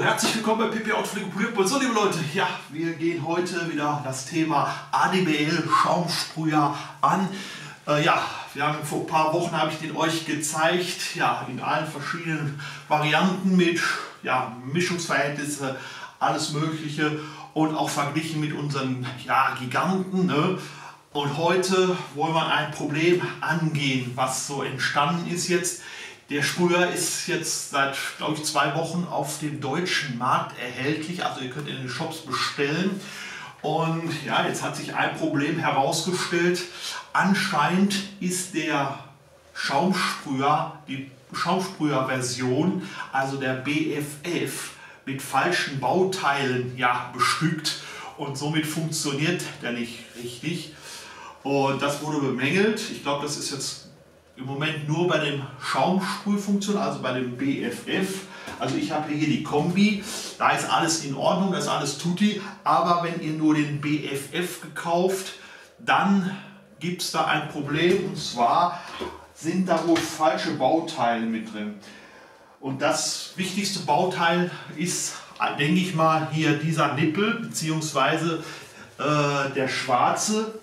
So, herzlich willkommen bei PP Autopflege Polierpult. So, liebe Leute, ja, wir gehen heute wieder das Thema ADBL Schaumsprüher an. Ja, wir haben vor ein paar Wochen habe ich den euch gezeigt, ja, in allen verschiedenen Varianten mit Mischungsverhältnisse, alles Mögliche und auch verglichen mit unseren Giganten. Ne? Und heute wollen wir ein Problem angehen, was so entstanden ist jetzt. Der Sprüher ist jetzt seit, glaube ich, 2 Wochen auf dem deutschen Markt erhältlich. Also ihr könnt ihn in den Shops bestellen. Und ja, jetzt hat sich ein Problem herausgestellt. Anscheinend ist der Schaumsprüher, die Schaumsprüher-Version, also der BFF, mit falschen Bauteilen bestückt. Und somit funktioniert der nicht richtig. Und das wurde bemängelt. Ich glaube, das ist jetzt im Moment nur bei dem Schaumsprühfunktion, also bei dem BFF. Also ich habe hier die Kombi, da ist alles in Ordnung, da ist alles tutti. Aber wenn ihr nur den BFF gekauft, dann gibt es da ein Problem. Und zwar sind da wohl falsche Bauteile mit drin. Und das wichtigste Bauteil ist, denke ich mal, hier dieser Nippel, beziehungsweise der schwarze,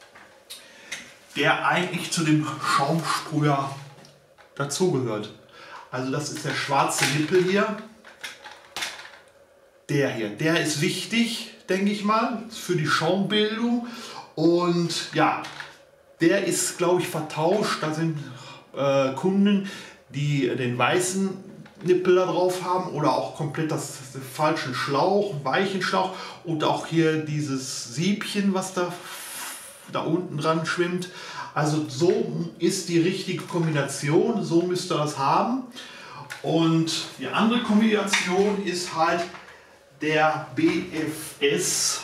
der eigentlich zu dem Schaumsprüher dazugehört. Also das ist der schwarze Nippel hier. Der hier, der ist wichtig, denke ich mal, für die Schaumbildung. Und ja, der ist, glaube ich, vertauscht. Da sind Kunden, die den weißen Nippel da drauf haben oder auch komplett den falschen Schlauch, weichen Schlauch und auch hier dieses Siebchen, was da unten dran schwimmt. Also so ist die richtige Kombination, so müsst ihr das haben. Und die andere Kombination ist halt der BFS,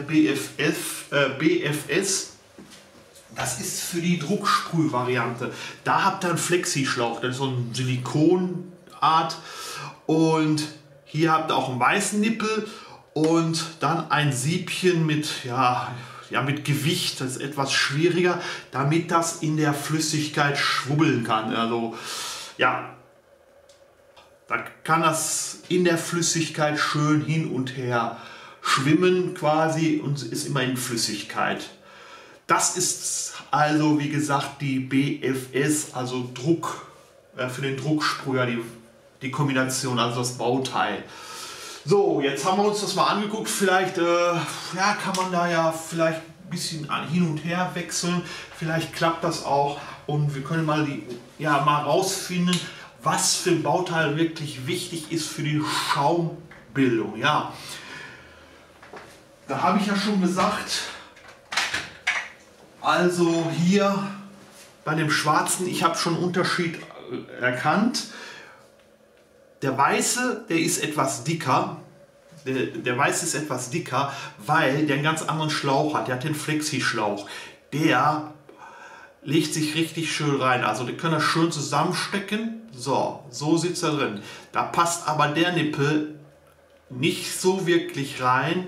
BFS. Das ist für die Drucksprühvariante. Da habt ihr einen Flexi-Schlauch, das ist so eine Silikonart. Und hier habt ihr auch einen weißen Nippel und dann ein Siebchen mit mit Gewicht, das ist etwas schwieriger, damit das in der Flüssigkeit schwubbeln kann. Also ja, da kann das in der Flüssigkeit schön hin und her schwimmen quasi und ist immer in Flüssigkeit. Das ist also, wie gesagt, die BFS, also Druck für den Drucksprüher, die Kombination, also das Bauteil. So, jetzt haben wir uns das mal angeguckt. Vielleicht kann man da ja vielleicht ein bisschen hin und her wechseln. Vielleicht klappt das auch und wir können mal rausfinden, was für ein Bauteil wirklich wichtig ist für die Schaumbildung. Ja, da habe ich ja schon gesagt. Also hier bei dem schwarzen, ich habe schon einen Unterschied erkannt. Der weiße, der ist etwas dicker. Der weiße ist etwas dicker, weil der einen ganz anderen Schlauch hat. Der hat den Flexi-Schlauch. Der legt sich richtig schön rein. Also den können wir schön zusammenstecken. So sitzt er drin. Da passt aber der Nippel nicht so wirklich rein,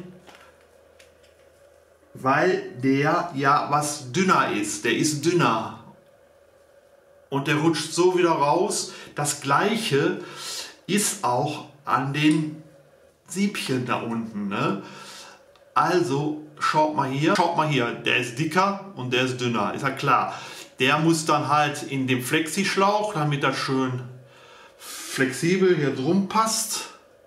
weil der was dünner ist. Der ist dünner. Und der rutscht so wieder raus. Das gleiche ist auch an den Siebchen da unten. Ne? Also schaut mal hier, der ist dicker und der ist dünner, ist ja klar. Der muss dann halt in dem Flexi-Schlauch, damit das schön flexibel hier drum passt.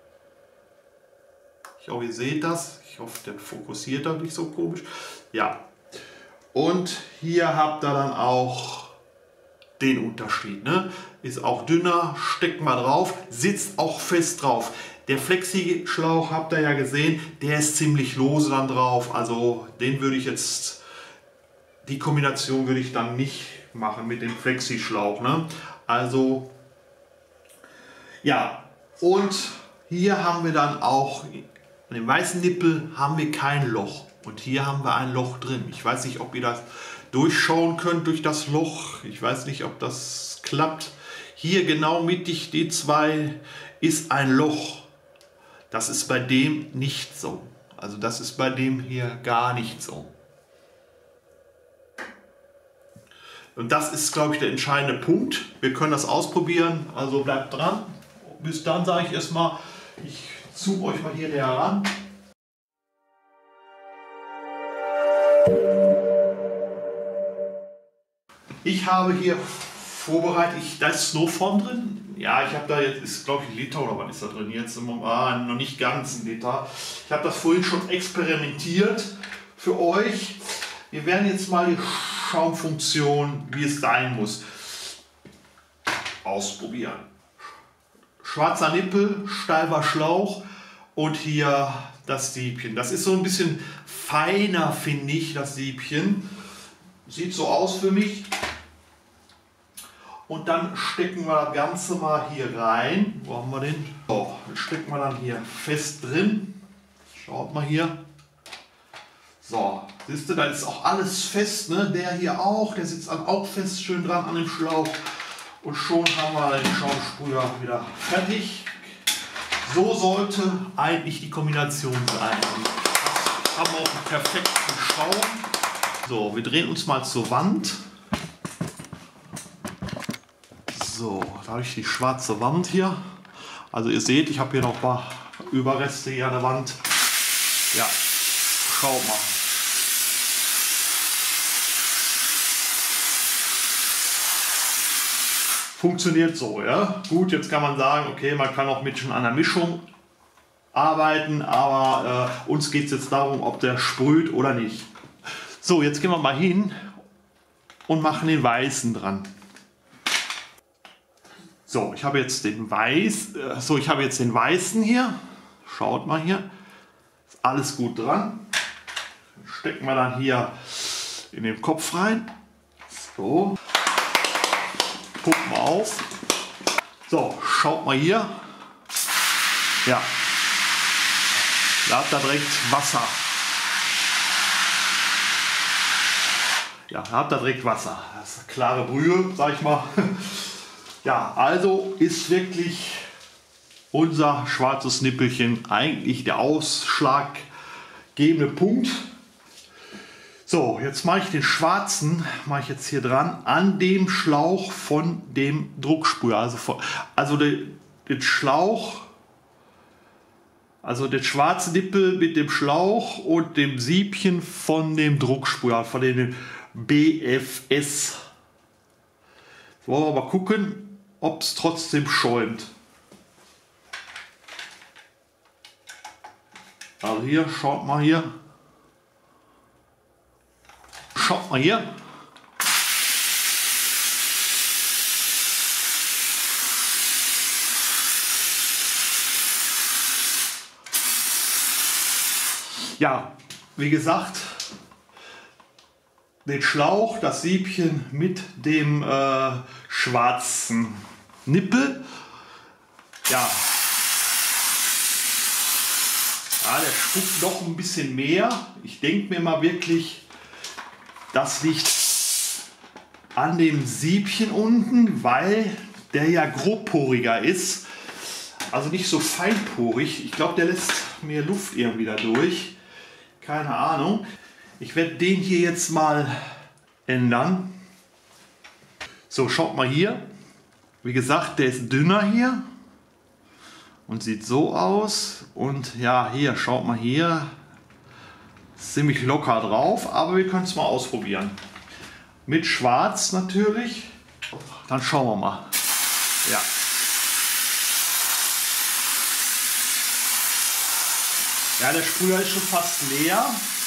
Ich hoffe, ihr seht das. Ich hoffe, der fokussiert da nicht so komisch. Ja. Und hier habt ihr dann auch den Unterschied. Ne? Ist auch dünner, steckt mal drauf, sitzt auch fest drauf. Der Flexi-Schlauch habt ihr ja gesehen, der ist ziemlich lose dann drauf. Also den würde ich jetzt, die Kombination würde ich dann nicht machen mit dem Flexi-Schlauch. Ne? Also ja, und hier haben wir dann auch, an dem weißen Nippel haben wir kein Loch. Und hier haben wir ein Loch drin. Ich weiß nicht, ob ihr das durchschauen könnt durch das Loch. Ich weiß nicht, ob das klappt. Hier genau mittig die zwei ist ein Loch. Das ist bei dem nicht so. Also das ist bei dem hier gar nicht so. Und das ist, glaube ich, der entscheidende Punkt. Wir können das ausprobieren. Also bleibt dran. Bis dann sage ich erstmal, ich zoome euch mal hier näher ran. Ich habe hier vorbereitet, da ist Snowform drin. Ja, ich habe da jetzt, ist glaube ich ein Liter oder was ist da drin jetzt? Noch nicht ganz ein Liter. Ich habe das vorhin schon experimentiert für euch. Wir werden jetzt mal die Schaumfunktion, wie es sein muss, ausprobieren. Schwarzer Nippel, steifer Schlauch und hier das Siebchen. Das ist so ein bisschen feiner, finde ich, das Siebchen. Sieht so aus für mich. Und dann stecken wir das Ganze mal hier rein. Wo haben wir den? So, dann stecken wir dann hier fest drin. Schaut mal hier. So, siehst du, da ist auch alles fest. Ne? Der hier auch, der sitzt auch fest schön dran an dem Schlauch. Und schon haben wir den Schaumsprüher wieder fertig. So sollte eigentlich die Kombination sein. Das haben wir auch einen perfekten Schaum. So, wir drehen uns mal zur Wand. So, da habe ich die schwarze Wand hier. Also ihr seht, ich habe hier noch ein paar Überreste hier an der Wand. Ja, schaut mal. Funktioniert so, ja. Gut, jetzt kann man sagen, okay, man kann auch mit schon einer Mischung arbeiten, aber uns geht es jetzt darum, ob der sprüht oder nicht. So, jetzt gehen wir mal hin und machen den Weißen dran. So, ich habe jetzt den Weißen hier. Schaut mal hier. Ist alles gut dran. Stecken wir dann hier in den Kopf rein. So. Gucken wir auf. So, schaut mal hier. Ja. Da habt ihr direkt Wasser. Ja, da habt ihr direkt Wasser. Das ist eine klare Brühe, sag ich mal. Ja, also ist wirklich unser schwarzes Nippelchen eigentlich der ausschlaggebende Punkt. So, jetzt mache ich den schwarzen, mache ich jetzt hier dran, an dem Schlauch von dem Drucksprüher. Also den Schlauch, also den schwarzen Nippel mit dem Schlauch und dem Siebchen von dem Drucksprüher, von dem BFS. So, wollen wir mal gucken, ob es trotzdem schäumt. Also hier, schaut mal hier. Schaut mal hier. Ja, wie gesagt, den Schlauch, das Siebchen mit dem schwarzen Nippel. Ja. Ja, der spuckt noch ein bisschen mehr. Ich denke mir mal wirklich, das liegt an dem Siebchen unten, weil der ja grobporiger ist. Also nicht so feinporig. Ich glaube, der lässt mehr Luft irgendwie da durch. Keine Ahnung. Ich werde den hier jetzt mal ändern. So, schaut mal hier. Wie gesagt, der ist dünner hier und sieht so aus. Und ja, hier, schaut mal hier. Ziemlich locker drauf, aber wir können es mal ausprobieren. Mit Schwarz natürlich. Dann schauen wir mal. Ja. Ja, der Sprüher ist schon fast leer.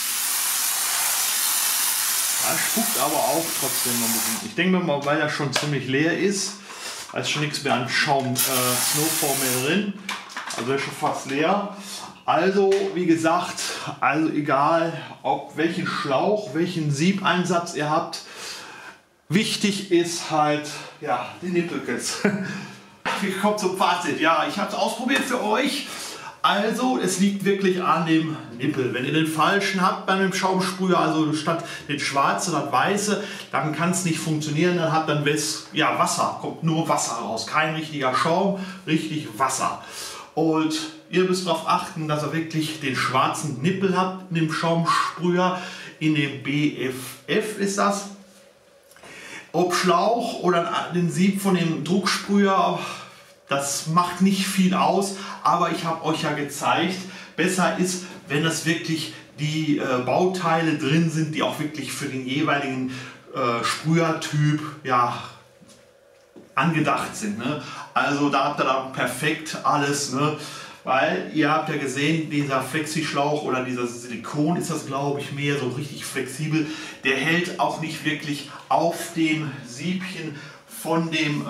Ja, spuckt aber auch trotzdem noch ein bisschen. Ich denke mal, weil er schon ziemlich leer ist, da ist schon nichts mehr an Schaum, Snowform mehr drin. Also er ist schon fast leer. Also, wie gesagt, also egal, ob welchen Schlauch, welchen Siebeinsatz ihr habt, wichtig ist halt, ja, die Nippelkes. Wir kommen zum Fazit. Ja, ich habe es ausprobiert für euch. Also, es liegt wirklich an dem Nippel. Wenn ihr den falschen habt bei einem Schaumsprüher, also statt den schwarzen oder weiße, dann kann es nicht funktionieren. Dann hat dann ja, Wasser, kommt nur Wasser raus. Kein richtiger Schaum, richtig Wasser. Und ihr müsst darauf achten, dass ihr wirklich den schwarzen Nippel habt in dem Schaumsprüher. In dem BFF ist das. Ob Schlauch oder den Sieb von dem Drucksprüher, Das macht nicht viel aus, aber ich habe euch ja gezeigt, besser ist, wenn das wirklich die Bauteile drin sind, die auch wirklich für den jeweiligen Sprühertyp ja, angedacht sind. Ne? Also da habt ihr dann perfekt alles, ne? Weil ihr habt ja gesehen, dieser Flexischlauch oder dieser Silikon ist das, glaube ich, mehr so richtig flexibel. Der hält auch nicht wirklich auf dem Siebchen von dem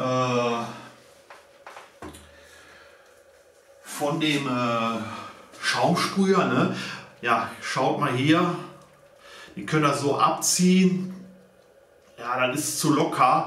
Schaumsprüher. Ne? Ja, schaut mal hier, ihr könnt das so abziehen. Ja, dann ist es zu locker.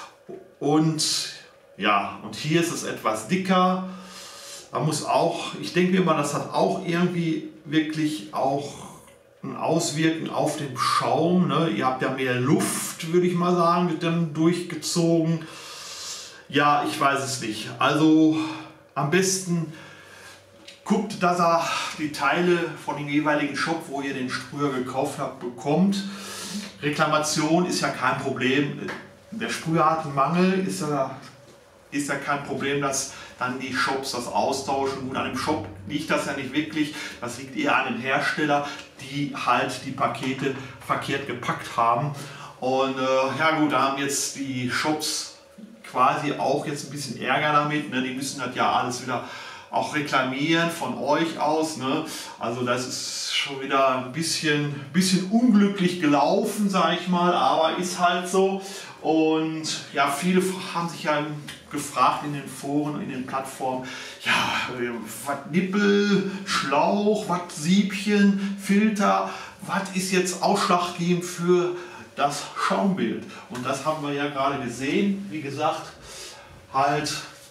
Und ja, und hier ist es etwas dicker. Da muss auch, ich denke mir mal, das hat auch irgendwie wirklich auch ein Auswirken auf den Schaum. Ne? Ihr habt ja mehr Luft, würde ich mal sagen, wird dann durchgezogen. Ja, ich weiß es nicht. Also am besten guckt, dass ihr die Teile von dem jeweiligen Shop, wo ihr den Sprüher gekauft habt, bekommt. Reklamation ist ja kein Problem. Der Sprüher hat einen Mangel, ist ja kein Problem, dass dann die Shops das austauschen. Gut, an dem Shop liegt das ja nicht wirklich, das liegt eher an den Hersteller, die halt die Pakete verkehrt gepackt haben. Und ja gut, da haben jetzt die Shops quasi auch jetzt ein bisschen Ärger damit, ne? Die müssen das ja alles wieder auch reklamieren von euch aus. Ne? Also das ist schon wieder ein bisschen unglücklich gelaufen, sage ich mal, aber ist halt so. Und ja, viele haben sich ja gefragt in den Foren, in den Plattformen, ja, was Nippel, Schlauch, was Siebchen, Filter, was ist jetzt ausschlaggebend für das Schaumbild? Und das haben wir ja gerade gesehen, wie gesagt, halt,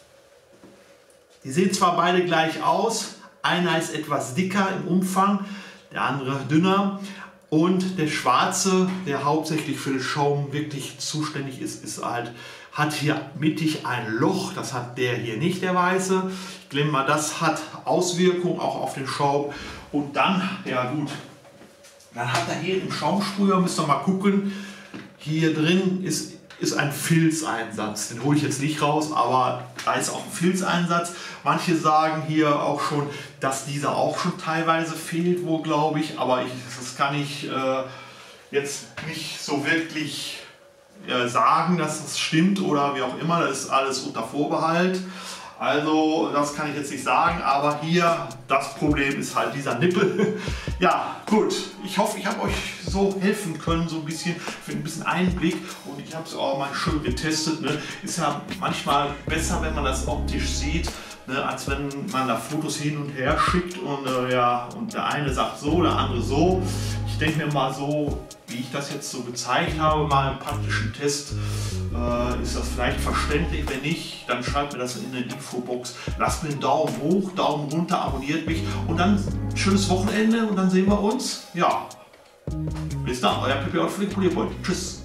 die sehen zwar beide gleich aus, einer ist etwas dicker im Umfang, der andere dünner. Und der schwarze, der hauptsächlich für den Schaum wirklich zuständig ist halt, hat hier mittig ein Loch, das hat der hier nicht, der weiße. Ich denke mal, das hat Auswirkungen auch auf den Schaum. Und dann, ja gut, dann hat er hier im Schaumsprüher, müsst ihr mal gucken, hier drin ist ein Filzeinsatz. Den hole ich jetzt nicht raus, aber da ist auch ein Filzeinsatz. Manche sagen hier auch schon, dass dieser auch schon teilweise fehlt, wo glaube ich, aber das kann ich jetzt nicht so wirklich sagen, dass das stimmt oder wie auch immer. Das ist alles unter Vorbehalt. Also das kann ich jetzt nicht sagen, aber hier das Problem ist halt dieser Nippel. Ja gut, ich hoffe, ich habe euch so helfen können, so ein bisschen für ein bisschen Einblick, und ich habe es auch mal schön getestet. Ne? Ist ja manchmal besser, wenn man das optisch sieht, ne, als wenn man da Fotos hin und her schickt und ja, und der eine sagt so, der andere so. Ich denke mir mal so, wie ich das jetzt so gezeigt habe, mal im praktischen Test, ist das vielleicht verständlich. Wenn nicht, dann schreibt mir das in der Infobox. Lasst mir einen Daumen hoch, Daumen runter, abonniert mich und dann ein schönes Wochenende und dann sehen wir uns. Ja, bis dann, euer Pippi aus Polierpoint. Tschüss.